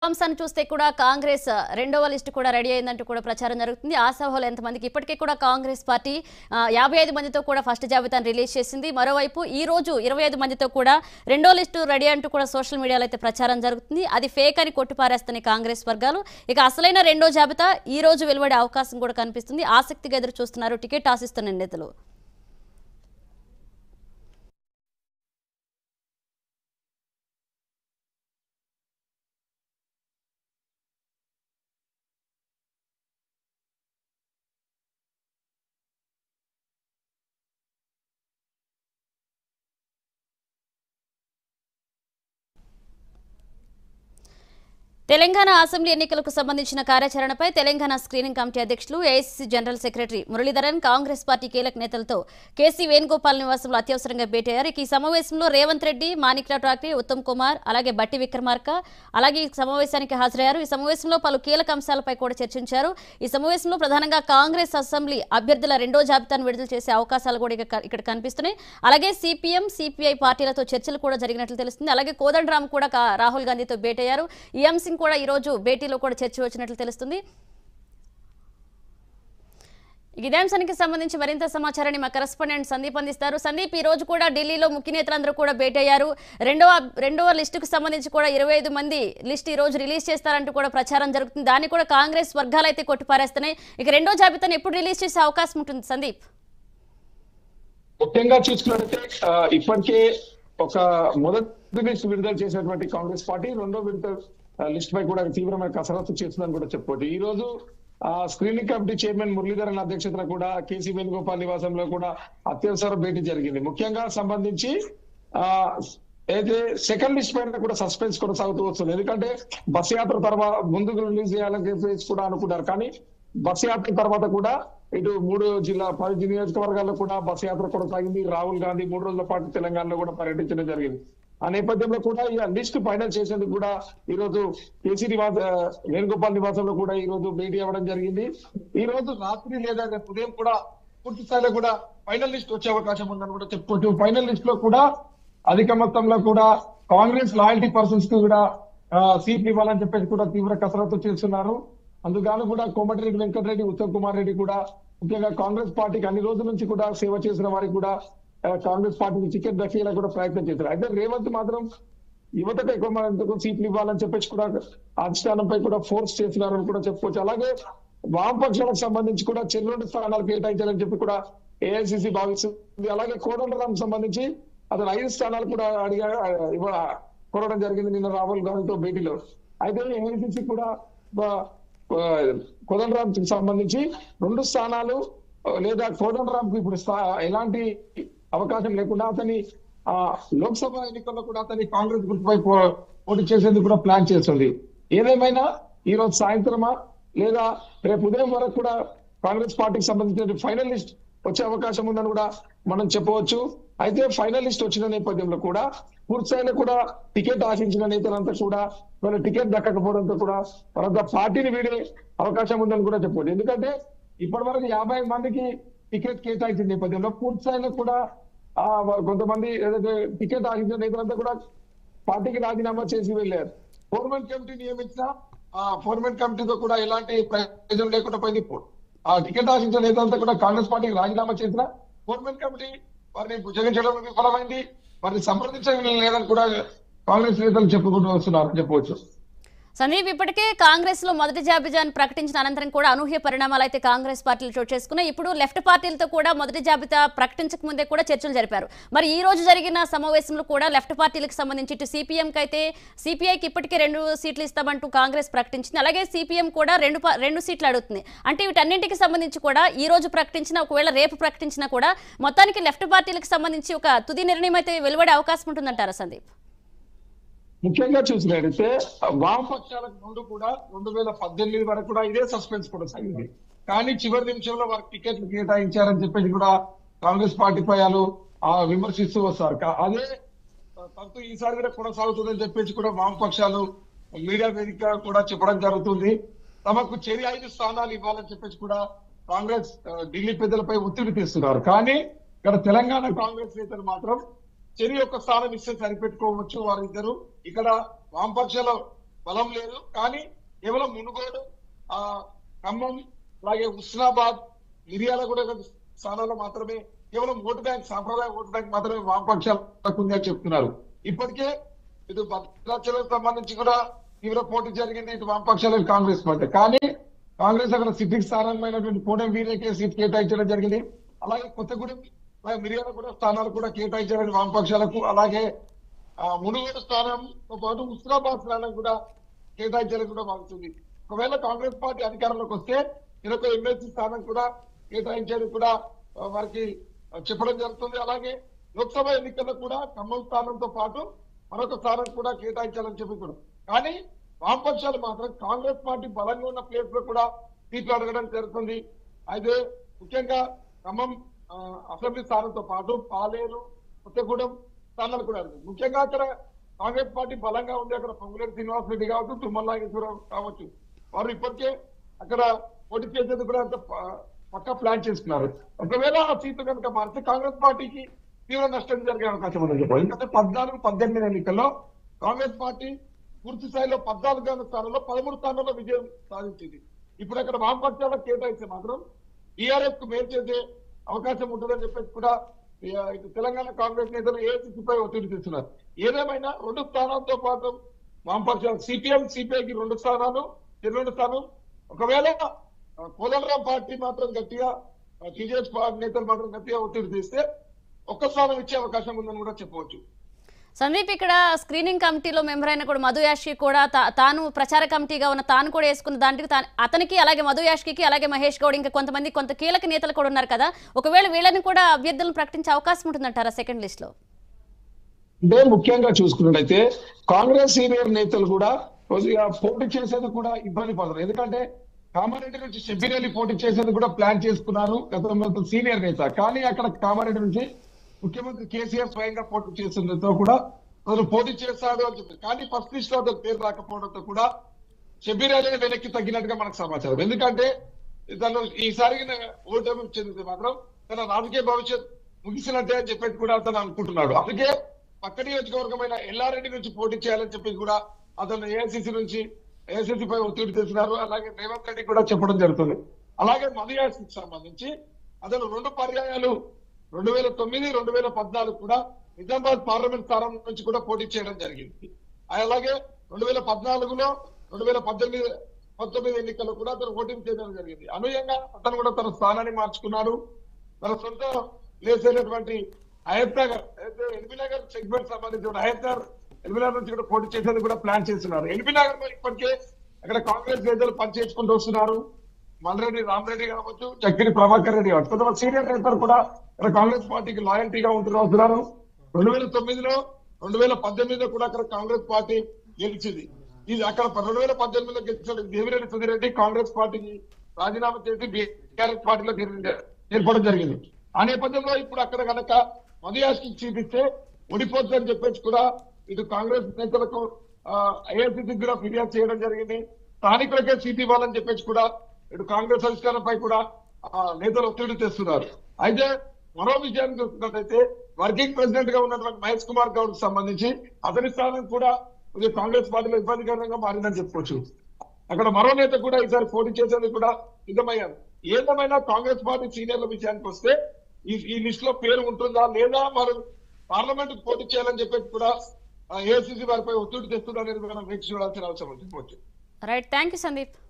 అంశాన్ని చూస్తే కూడా కాంగ్రెస్ రెండవ లిస్టు కూడా రెడీ అయిందంటూ కూడా ప్రచారం జరుగుతుంది. ఆ సభలో ఎంతమందికి ఇప్పటికే కూడా కాంగ్రెస్ పార్టీ 55 మందితో కూడా ఫస్ట్ జాబితాను రిలీజ్ చేసింది. మరోవైపు ఈ రోజు 25 మందితో కూడా రెండో లిస్టు రెడీ అంటూ కూడా సోషల్ మీడియాలో అయితే ప్రచారం జరుగుతుంది. అది ఫేక్ అని కొట్టిపారేస్తున్నాయి కాంగ్రెస్ వర్గాలు. ఇక అసలైన రెండో జాబితా ఈ రోజు వెలువడే అవకాశం కూడా కనిపిస్తుంది. ఆసక్తిగా ఎదురు చూస్తున్నారు టికెట్ ఆశిస్తున్న నేతలు. తెలంగాణ అసెంబ్లీ ఎన్నికలకు సంబంధించిన కార్యాచరణపై తెలంగాణ స్క్రీనింగ్ కమిటీ అధ్యక్షులు AICC general secretary Muraleedharan Congress party కీలక నేతలతో కేసీ వేణుగోపాల్ నివాసంలో అత్యవసరంగా భేటీ అయ్యారు. ఈ సమావేశంలో రేవంత్ రెడ్డి, మాణిక్రావు ఠాక్రే, ఉత్తమ్ కుమార్, అలాగే బట్టి విక్రమార్క అలాగే ఈ సమావేశానికి హాజరయ్యారు. ఈ సమావేశంలో పలు కీలక అంశాలపై కూడా చర్చించారు. ఈ సమావేశంలో ప్రధానంగా కాంగ్రెస్ అసెంబ్లీ అభ్యర్థుల రెండో జాబితాను విడుదల చేసే అవకాశాలు కూడా ఇక్కడ కనిపిస్తున్నాయి. అలాగే సిపిఎం, సిపిఐ పార్టీలతో చర్చలు కూడా జరిగినట్లు తెలుస్తుంది. అలాగే కోదండరామ్ కూడా రాహుల్ గాంధీతో భేటీ అయ్యారు. ఈ అంశం కూడా ఈ రోజు భేటీలో కూడా చర్చ వచ్చినట్లు తెలుస్తుంది. ఇదే అంశానికి సంబంధించి మరింత సమాచారాన్ని మా కరెస్పాండెంట్ సందీప్ అందిస్తారు. సందీప్, ఈ రోజు కూడా ఢిల్లీలో ముఖ్య నేతలందరూ కూడా భేటీ అయ్యారు. రెండవ లిస్టుకు సంబంధించి కూడా 25 మంది లిస్ట్ ఈ రోజు రిలీజ్ చేస్తారంటూ కూడా ప్రచారం జరుగుతుంది. దాన్ని కూడా కాంగ్రెస్ వర్గాలు అయితే కొట్టిపారేస్తున్నాయి. ఇక రెండో జాబితాను ఎప్పుడు రిలీజ్ చేసే అవకాశం ఉంటుంది సందీప్? ముఖ్యంగా చూసుకున్నట్లయితే ఇప్పటికే ఒక మొదటి లిస్ట్ విడుదల చేసినటువంటి కాంగ్రెస్ పార్టీ రెండో విడత లిస్ట్ పై కూడా తీవ్రమైన కసరత్తు చేస్తుందని కూడా చెప్పుకోవచ్చు. ఈ రోజు స్క్రీనింగ్ కమిటీ చైర్మన్ మురళీధరన్ అధ్యక్షతన కూడా కేసీ వేణుగోపాల్ నివాసంలో కూడా అత్యవసర భేటీ జరిగింది. ముఖ్యంగా సంబంధించి అయితే సెకండ్ లిస్ట్ పైన కూడా సస్పెన్స్ కొనసాగుతూ వస్తుంది. ఎందుకంటే బస్ యాత్ర తర్వాత ముందుకు రిలీజ్ చేయాలని చెప్పేసి కూడా అనుకున్నారు. కానీ బస్ యాత్ర తర్వాత కూడా ఇటు 3 జిల్లా 10 నియోజకవర్గాల్లో కూడా బస్ యాత్ర కొనసాగింది. రాహుల్ గాంధీ 3 రోజుల పాటు తెలంగాణలో కూడా పర్యటించడం జరిగింది. ఆ నేపథ్యంలో కూడా ఈ లిస్ట్ ఫైనల్ చేసేందుకు కూడా ఈ రోజు కేసీ వేణుగోపాల్ నివాసంలో కూడా ఈ రోజు భేటీ అవ్వడం జరిగింది. ఈ రోజు రాత్రి లేదా రేపు ఉదయం కూడా పూర్తి స్థాయిలో కూడా ఫైనల్ లిస్ట్ వచ్చే అవకాశం ఉందని కూడా చెప్పుకోవచ్చు. ఫైనల్ లిస్ట్ లో కూడా అధిక మొత్తంలో కూడా కాంగ్రెస్ లాయల్టీ పర్సన్స్ కి కూడా సీట్లు ఇవ్వాలని చెప్పేసి కూడా తీవ్ర కసరత్తు చేస్తున్నారు. అందుకు కూడా కోమటిరెడ్డి వెంకటరెడ్డి, ఉత్తమ్ కుమార్ రెడ్డి కూడా ముఖ్యంగా కాంగ్రెస్ పార్టీకి అన్ని రోజుల నుంచి కూడా సేవ చేసిన వారికి కూడా కాంగ్రెస్ పార్టీకి టికెట్ దక్కేలా కూడా ప్రయత్నం చేశారు. అయితే రేవంత్ మాత్రం యువతకు ఎక్కువ సీట్లు ఇవ్వాలని చెప్పేసి కూడా అధిష్టానంపై కూడా ఫోర్స్ చేస్తున్నారని కూడా చెప్పుకోవచ్చు. అలాగే వామపక్షాలకు సంబంధించి కూడా 2 స్థానాలు కేటాయించాలని చెప్పి కూడా ఏఐసిసి భావిస్తుంది. అలాగే కోదండరామ్ సంబంధించి అతను 5 స్థానాలు కూడా కోరడం జరిగింది నిన్న రాహుల్ గాంధీతో భేటీలో. అయితే ఏఐసిసి కూడా కోదండరామ్ కి సంబంధించి 2 స్థానాలు లేదా కోదండరామ్ కు ఇప్పుడు ఎలాంటి అవకాశం లేకుండా అతని లోక్సభ ఎన్నికల్లో కూడా అతని కాంగ్రెస్ గుర్తుపై పోటీ చేసేందుకు కూడా ప్లాన్ చేస్తుంది. ఏదేమైనా ఈ రోజు సాయంత్రమా లేదా రేపు ఉదయం వరకు కూడా కాంగ్రెస్ పార్టీకి సంబంధించిన ఫైనల్ లిస్ట్ వచ్చే అవకాశం ఉందని కూడా మనం చెప్పవచ్చు. అయితే ఫైనల్ లిస్ట్ వచ్చిన నేపథ్యంలో కూడా పూర్తిస్థాయిలో కూడా టికెట్ ఆశించిన నేతలంతా కూడా వాళ్ళ టికెట్ దక్కకపోవడంతో కూడా వాళ్ళ పార్టీని వీడే అవకాశం ఉందని కూడా చెప్పవచ్చు. ఎందుకంటే ఇప్పటి వరకు 50 మందికి టికెట్ కేటాయించిన నేపథ్యంలో పూర్తిస్థాయిలో కూడా కొంతమంది ఏదైతే టికెట్ ఆశించిన నేతలంతా కూడా పార్టీకి రాజీనామా చేసి వెళ్ళారు. ఫోర్మెన్ కమిటీ నియమించిన ఫోర్మెన్ కమిటీతో కూడా ఎలాంటి ప్రయోజనం లేకుండా పోయింది. ఆ టికెట్ ఆశించిన నేతలంతా కూడా కాంగ్రెస్ పార్టీకి రాజీనామా చేసిన ఫోర్మెన్ కమిటీ వారిని భుజగించడం విఫలమైంది. వారిని సంప్రదించడం లేదని కూడా కాంగ్రెస్ నేతలు చెప్పుకుంటూ వస్తున్నారు చెప్పవచ్చు. సందీప్, ఇప్పటికే కాంగ్రెస్ లో మొదటి జాబితాను ప్రకటించిన అనంతరం కూడా అనూహ్య పరిణామాలు అయితే కాంగ్రెస్ పార్టీలు చోటు చేసుకున్నాయి. ఇప్పుడు లెఫ్ట్ పార్టీలతో కూడా మొదటి జాబితా ప్రకటించక ముందే కూడా చర్చలు జరిపారు. మరి ఈ రోజు జరిగిన సమావేశంలో కూడా లెఫ్ట్ పార్టీలకు సంబంధించి ఇటు సిపిఎంకి అయితే సిపిఐకి ఇప్పటికే 2 సీట్లు ఇస్తామంటూ కాంగ్రెస్ ప్రకటించింది. అలాగే సిపిఎం కూడా 2 సీట్లు అడుగుతుంది. అంటే వీటన్నింటికి సంబంధించి కూడా ఈ రోజు ప్రకటించిన, ఒకవేళ రేపు ప్రకటించినా కూడా మొత్తానికి లెఫ్ట్ పార్టీలకు సంబంధించి ఒక తుది నిర్ణయం అయితే వెలువడే అవకాశం ఉంటుందంటారా సందీప్? ముఖ్యంగా చూసినట్లయితే వామపక్షాలకు ముందు కూడా 2018 వరకు కూడా ఇదే సస్పెన్స్ కొనసాగింది. కానీ చివరి నిమిషంలో వారికి టికెట్లు కేటాయించారని చెప్పేసి కూడా కాంగ్రెస్ పార్టీపై వాళ్ళు విమర్శిస్తూ వస్తారు. అదే తప్పు ఈసారి కూడా కొనసాగుతుందని చెప్పేసి కూడా వామపక్షాలు మీడియా వేదిక కూడా చెప్పడం జరుగుతుంది. తమకు చెరి 5 స్థానాలు ఇవ్వాలని చెప్పేసి కూడా కాంగ్రెస్ ఢిల్లీ పెద్దలపై ఒత్తిడి తెస్తున్నారు. కానీ ఇక్కడ తెలంగాణ కాంగ్రెస్ నేతలు మాత్రం చెరి 1 స్థానం ఇస్తే సరిపెట్టుకోవచ్చు వారిద్దరు. ఇక్కడ వామపక్షాల బలం లేదు. కానీ కేవలం మునుగోడు, ఖమ్మం, అలాగే హుస్నాబాద్, మిర్యాలగూడ స్థానాల్లో మాత్రమే కేవలం ఓటు బ్యాంక్, సాంప్రదాయ ఓటు బ్యాంక్ మాత్రమే వామపక్షాలకు ఉందని చెప్తున్నారు. ఇప్పటికే ఇటు భద్రాచలం సంబంధించి కూడా తీవ్ర పోటీ జరిగింది, ఇటు వామపక్షాలు కాంగ్రెస్ పార్టీ. కానీ కాంగ్రెస్ అక్కడ సిట్టింగ్ స్థానమైనటువంటి కోటం వీరేకే సీట్ కేటాయించడం జరిగింది. అలాగే కొత్తగూడెం, అలాగే మిర్యాలగూడ స్థానాలు కూడా కేటాయించాలని వామపక్షాలకు, అలాగే మునుగోడు స్థానంతో పాటు హుస్నాబాద్ స్థానం కూడా కేటాయించాలని కూడా భావిస్తుంది. ఒకవేళ కాంగ్రెస్ పార్టీ అధికారంలోకి వస్తే ఇదొక ఎమ్మెల్సీ స్థానం కూడా కేటాయించేది కూడా వారికి చెప్పడం జరుగుతుంది. అలాగే లోక్సభ ఎన్నికల్లో కూడా ఖమ్మం స్థానంతో పాటు మరొక స్థానం కూడా కేటాయించాలని చెప్పుకున్నాం. కానీ వామపక్షాలు మాత్రం కాంగ్రెస్ పార్టీ బలంగా ఉన్న ప్లేస్ లో కూడా సీట్లు అడగడం జరుగుతుంది. అయితే ముఖ్యంగా ఖమ్మం అసెంబ్లీ స్థానంతో పాటు పాలేరు, కొత్తగూడెం స్థానాలు కూడా అడుగుతుంది. ముఖ్యంగా అక్కడ కాంగ్రెస్ పార్టీ బలంగా ఉంది. అక్కడ పొంగులేటి శ్రీనివాస్ రెడ్డి కావచ్చు, తుమ్మల నాగేశ్వరరావు కావచ్చు, వారు ఇప్పటికే అక్కడ పోటీ చేసేందుకు కూడా అంత పక్కా ప్లాన్ చేసుకున్నారు. ఒకవేళ ఆ సీట్లు కనుక మారితే కాంగ్రెస్ పార్టీకి తీవ్ర నష్టం జరిగే అవకాశం ఉందని చెప్పాలి. ఎందుకంటే 14-18 ఎన్నికల్లో కాంగ్రెస్ పార్టీ పూర్తి స్థాయిలో 14 స్థానంలో 13 స్థానాల్లో విజయం సాధించింది. ఇప్పుడు అక్కడ వామపక్షాలకు కేటాయిస్తే మాత్రం టీఆర్ఎస్ కు మేలు చేసే అవకాశం ఉంటుందని చెప్పేసి కూడా ఇటు తెలంగాణ కాంగ్రెస్ నేతలు ఏఐసీసీపై ఒత్తిడి తెస్తున్నారు. ఏదేమైనా 2 స్థానాలతో పాటు వామపక్షాలు సిపిఎం, సిపిఐకి 2 స్థానాలు, 2 స్థానం. ఒకవేళ కోదండరాం పార్టీ మాత్రం గట్టిగా, టీజేఎస్ నేతలు మాత్రం గట్టిగా ఒత్తిడి తెస్తే 1 స్థానం ఇచ్చే అవకాశం ఉందని కూడా చెప్పవచ్చు. సందీప్, ఇక్కడ స్క్రీనింగ్ కమిటీలో మెంబర్ అయిన కూడా మధు యాష్కి కూడా తాను ప్రచార కమిటీగా ఉన్న తాను కూడా వేసుకున్న దానికి అతనికి, అలాగే మధు యాష్కి, అలాగే మహేష్ గౌడ్, ఇంకా కొంత కీలక నేతలు కూడా ఉన్నారు కదా. ఒకవేళ వీళ్ళని కూడా అభ్యర్థులను ప్రకటించే అవకాశం ఉంటుందంటారా సెకండ్ లిస్ట్ లో? అంటే ముఖ్యంగా చూసుకున్నట్టయితే కాంగ్రెస్ సీనియర్ నేతలు కూడా పోటీ చేసేది కూడా ఇబ్బంది పడతారు. ఎందుకంటే కామారెడ్డి నుంచి షబ్బీర్ అలీ పోటీ చేసేది కూడా ప్లాన్ చేసుకున్నారు గతంలో సీనియర్ నేత. కానీ అక్కడ కామారెడ్డి నుంచి ముఖ్యమంత్రి కేసీఆర్ స్వయంగా పోటీ చేస్తుండటంతో కూడా అతను పోటీ చేస్తాడు అని చెప్పారు. కానీ ఫస్ట్ లిస్ట్ లో అతను పేరు రాకపోవడంతో కూడా షబ్బీర్ అలీని వెనక్కి తగ్గినట్టుగా మనకు సమాచారం. ఎందుకంటే తను ఈసారి ఓటమి చెందితే మాత్రం తన రాజకీయ భవిష్యత్ ముగిసినట్టే అని చెప్పేసి కూడా అతను అనుకుంటున్నాడు. అందుకే పక్క నియోజకవర్గమైన ఎల్లారెడ్డి నుంచి పోటీ చేయాలని చెప్పేసి కూడా అతను ఏఐసీసీపై ఒత్తిడి తెస్తున్నారు. అలాగే రేవంత్ రెడ్డి కూడా చెప్పడం జరుగుతుంది. అలాగే మధు యాష్కి సంబంధించి అతను 2 పర్యాయాలు 2009, 2014 కూడా నిజామాబాద్ పార్లమెంట్ స్థానం నుంచి కూడా పోటీ చేయడం జరిగింది. అలాగే 2014లో 2019 ఎన్నికల్లో కూడా అతను ఓటింగ్ చేయడం జరిగింది. అనుయంగా అతను కూడా తన స్థానాన్ని మార్చుకున్నాడు. తన సొంత ప్లేస్ అయినటువంటి అహ్మద్నగర్, ఎల్బీనగర్ సెగ్మెంట్ సంబంధించిన ఎల్బీనగర్ నుంచి కూడా పోటీ చేసేది కూడా ప్లాన్ చేస్తున్నారు. ఎల్బీనగర్ లో ఇప్పటికే అక్కడ కాంగ్రెస్ నేతలు పనిచేసుకుంటూ వస్తున్నారు. మల్రెడ్డి రామరెడ్డి కావచ్చు, చక్కిరి ప్రభాకర్ రెడ్డి కావచ్చు, కొంతమంది సీనియర్ నేతలు కూడా ఇక్కడ కాంగ్రెస్ పార్టీకి లాయల్టీగా ఉంటున్నారు. 2009లో 2018లో కూడా అక్కడ కాంగ్రెస్ పార్టీ గెలిచింది. ఇది అక్కడ 2018లో గెలిచిన దేవిరెడ్డి సుధిరెడ్డి కాంగ్రెస్ పార్టీకి రాజీనామా చేసి బీఆర్ఎస్ పార్టీలో చేర్పడం జరిగింది. ఆ నేపథ్యంలో ఇప్పుడు అక్కడ కనుక మధు యాష్కి చూపిస్తే ఓడిపోతుందని చెప్పేసి కూడా ఇటు కాంగ్రెస్ నేతలకు ఏఐసీసీకి కూడా ఫిర్యాదు చేయడం జరిగింది. స్థానికులకే సీట్ ఇవ్వాలని చెప్పేసి కూడా ఇటు కాంగ్రెస్ అధికారంపై కూడా నేతలు ఒత్తిడి తెస్తున్నారు. అయితే మరో విషయాన్ని చూస్తున్నట్టయితే వర్కింగ్ ప్రెసిడెంట్ గా ఉన్నటువంటి మహేష్ కుమార్ గౌడ్ కు సంబంధించి అతని స్థానం కూడా కాంగ్రెస్ పార్టీలో ఇబ్బందికరంగా మారిందని చెప్పుకోవచ్చు. అక్కడ మరో నేత కూడా ఈసారి పోటీ చేసేందుకు కూడా సిద్ధమయ్యారు. ఏదేమైనా కాంగ్రెస్ పార్టీ సీనియర్ల విషయానికి వస్తే ఈ లిస్ట్ లో పేరు ఉంటుందా లేదా, మరి పార్లమెంట్ పోటీ చేయాలని చెప్పేసి కూడా ఏఐసీసీ వారిపై ఒత్తిడి తెస్తుందా అనేది మనం వేచి చూడాల్సిన అవసరం ఉంది. Right, thank you Sandeep.